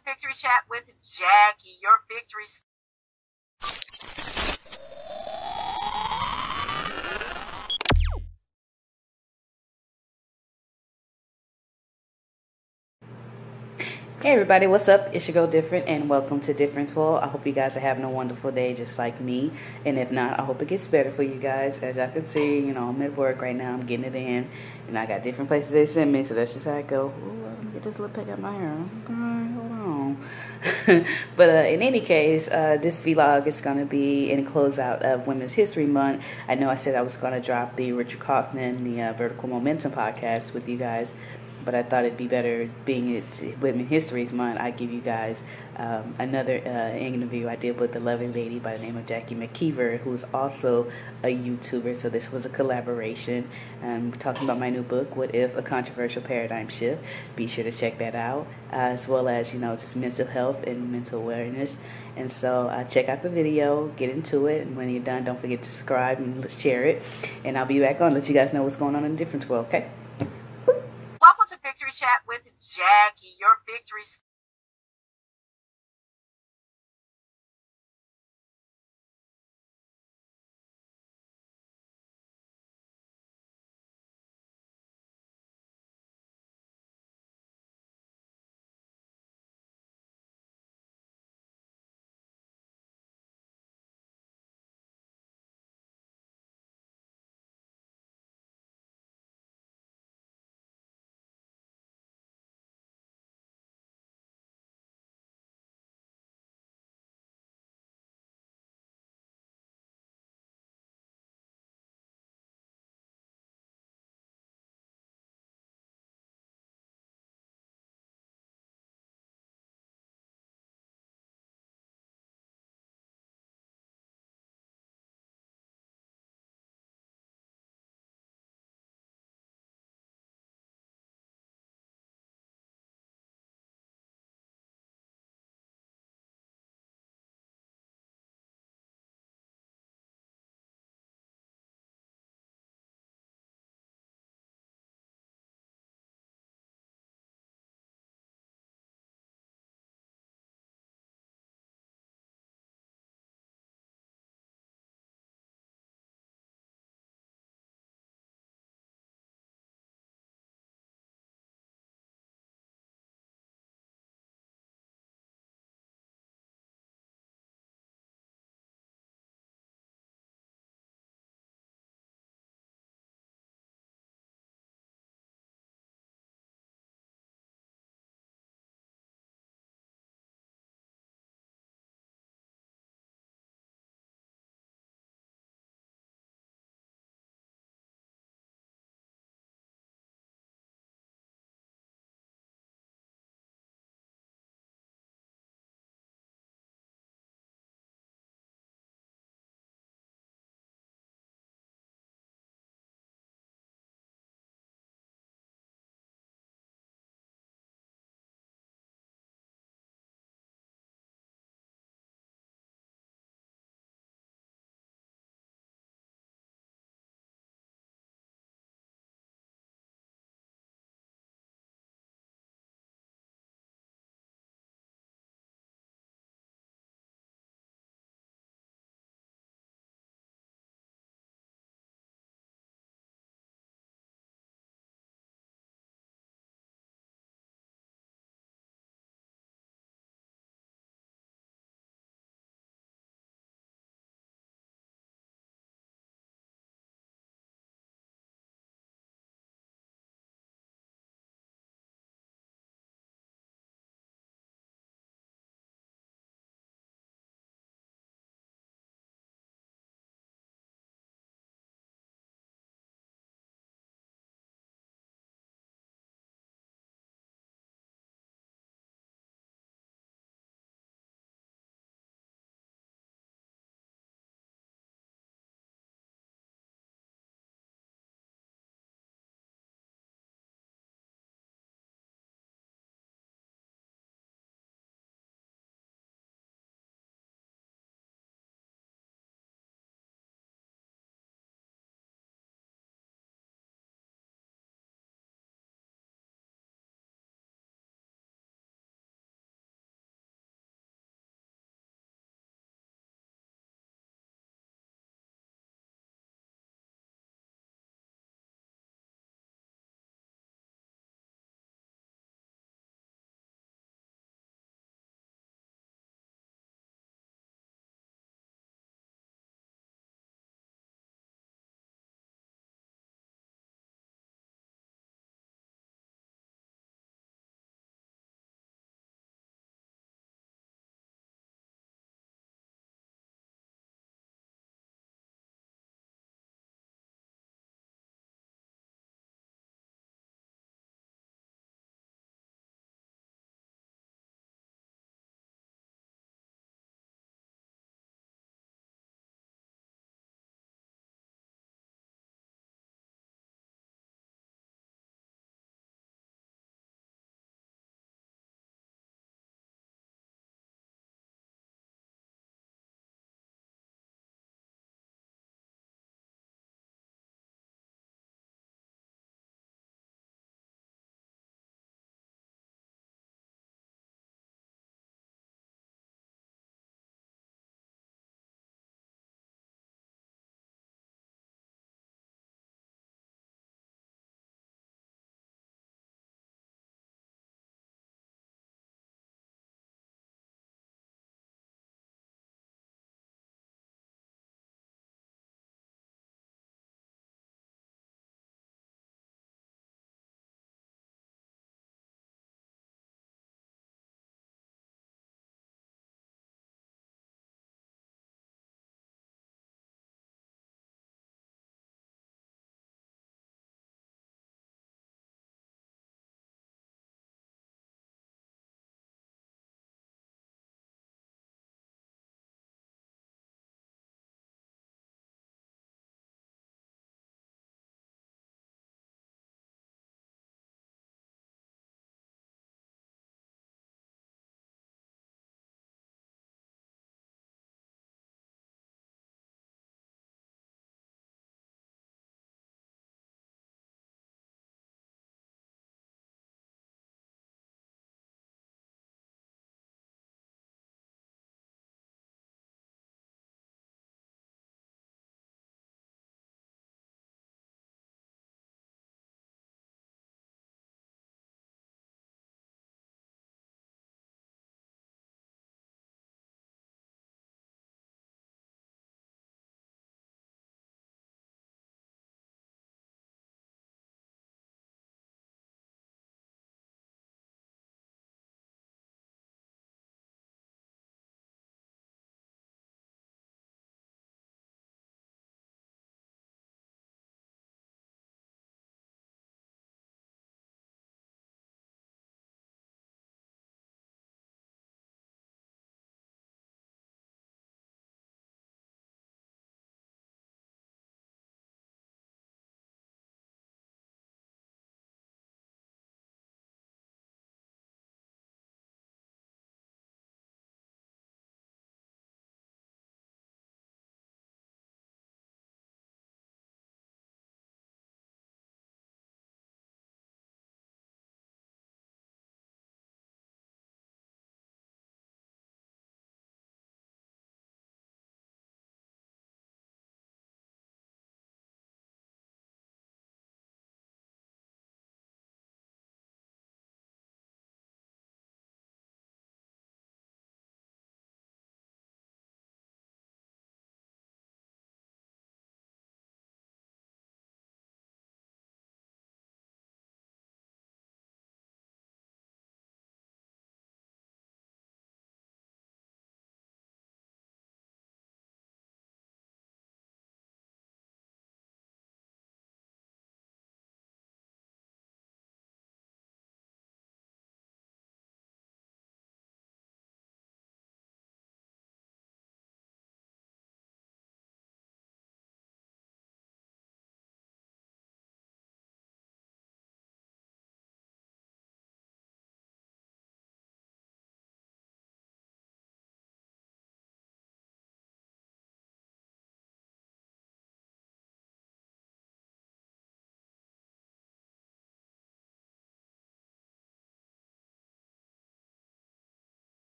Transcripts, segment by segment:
Victory Chat with Jackie. Your victory. Hey everybody, what's up? It's your girl Different and welcome to Difference World. I hope you guys are having a wonderful day just like me. And if not, I hope it gets better for you guys. As y'all can see, I'm at work right now. I'm getting it in. And I got different places they send me, so that's just how I go. Ooh, let me get this little peck out my hair. Okay, hold on. But in any case, this vlog is going to be in closeout of Women's History Month. I know I said I was going to drop the Richard Kaufman, the Vertical Momentum podcast with you guys, but I thought it'd be better, being it's Women's History Month, I give you guys another interview I did with a lovely lady by the name of Jackie McKeever, who's also a YouTuber. So this was a collaboration. Talking about my new book, What If? A Controversial Paradigm Shift. Be sure to check that out, as well as, just mental health and mental awareness. And so check out the video, get into it, and when you're done, don't forget to subscribe and share it. And I'll be back on, let you guys know what's going on in the Difference World, okay? Welcome to Victory Chat with Jackie. Your victory.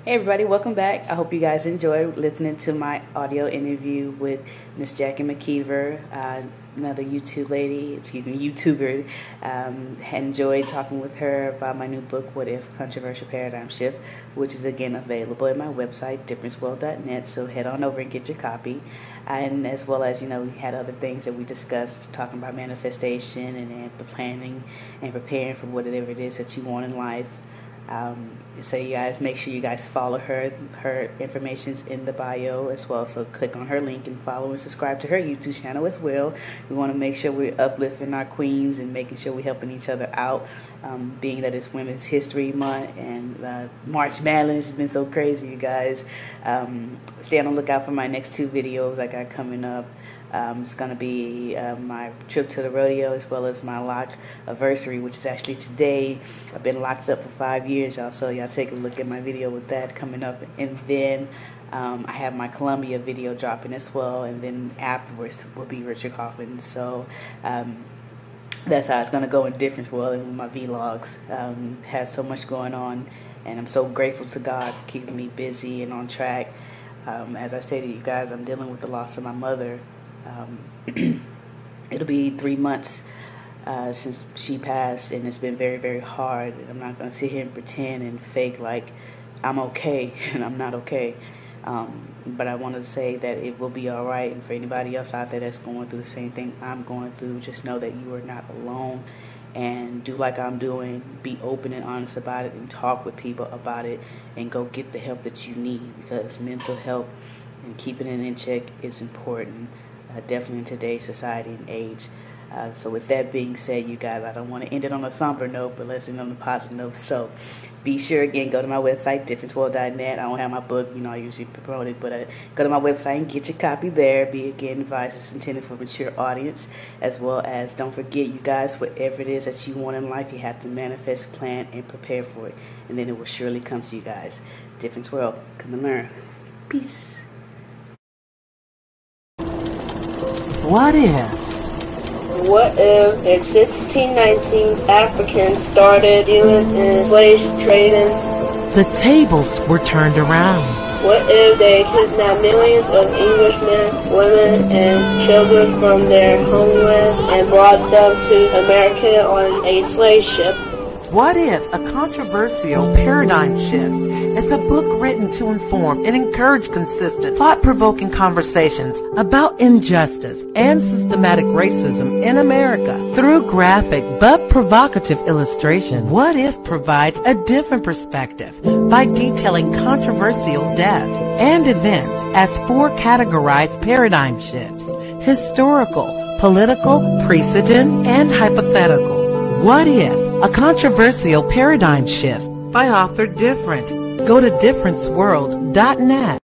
Hey everybody, welcome back. I hope you guys enjoyed listening to my audio interview with Miss Jackie McKeever, another YouTuber. Enjoyed talking with her about my new book, What If? Controversial Paradigm Shift, which is again available at my website, differenceworld.net. So head on over and get your copy. And as well as, we had other things that we discussed, talking about manifestation and planning and preparing for whatever it is that you want in life. So you guys, make sure you guys follow her. Her information's in the bio as well. So click on her link and follow and subscribe to her YouTube channel as well. We want to make sure we're uplifting our queens and making sure we're helping each other out. Being that it's Women's History Month and March Madness has been so crazy, you guys. Stay on the lookout for my next 2 videos I got coming up. It's going to be my trip to the rodeo as well as my lock anniversary, which is actually today. I've been locked up for 5 years, y'all, so y'all take a look at my video with that coming up. And then I have my Columbia video dropping as well, and then afterwards will be Richard Coffin. So that's how it's going to go in Difference World and with my vlogs. Have so much going on, and I'm so grateful to God for keeping me busy and on track. As I stated, you guys, I'm dealing with the loss of my mother. It'll be 3 months since she passed, and it's been very, very hard. I'm not going to sit here and pretend and fake like I'm okay and I'm not okay. But I wanted to say that it will be all right. And for anybody else out there that's going through the same thing I'm going through, just know that you are not alone. And do like I'm doing. Be open and honest about it, and talk with people about it, and go get the help that you need, because mental health and keeping it in check is important. Definitely in today's society and age. So with that being said, you guys, I don't want to end it on a somber note, but let's end on a positive note. So be sure, again, go to my website, differenceworld.net. I don't have my book, I usually promote it, but go to my website and get your copy there. Be, again, advised, it's intended for a mature audience, as well as, don't forget, you guys, whatever it is that you want in life, you have to manifest, plan, and prepare for it, and then it will surely come to you guys. Difference World, come and learn. Peace. What if? What if in 1619 Africans started dealing in slave trading? The tables were turned around. What if they kidnapped millions of Englishmen, women, and children from their homeland and brought them to America on a slave ship? What if a controversial paradigm shift is a book written to inform and encourage consistent, thought-provoking conversations about injustice and systematic racism in America through graphic but provocative illustration? What If provides a different perspective by detailing controversial deaths and events as 4 categorized paradigm shifts: historical, political, precedent, and hypothetical. What If? A Controversial Paradigm Shift by author Different. Go to differenceworld.net.